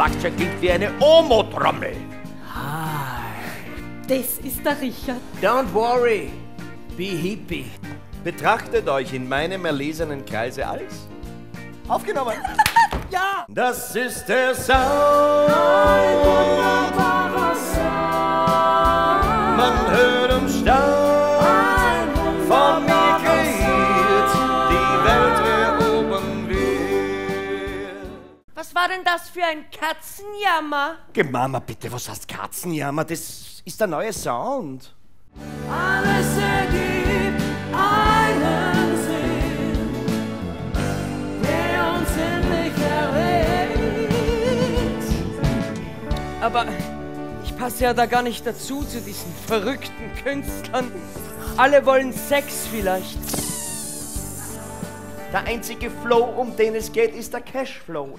Schlagzeug klingt wie eine Omo-Trommel. Das ist der Richard. Don't worry, be hippie. Betrachtet euch in meinem erlesenen Kreise als aufgenommen. Ja! Das ist der Sound. Ein wunderbarer Sound. Man hört und staunt. Von mir kreiert, die Welt erobern wird. Was war denn das für ein Katzenjammer? Geh Mama, bitte, was heißt Katzenjammer? Das ist der neue Sound. Alles ergibt einen Sinn, der uns endlich erregt. Aber ich passe ja da gar nicht dazu, zu diesen verrückten Künstlern. Alle wollen Sex vielleicht. Der einzige Flow, um den es geht, ist der Cashflow.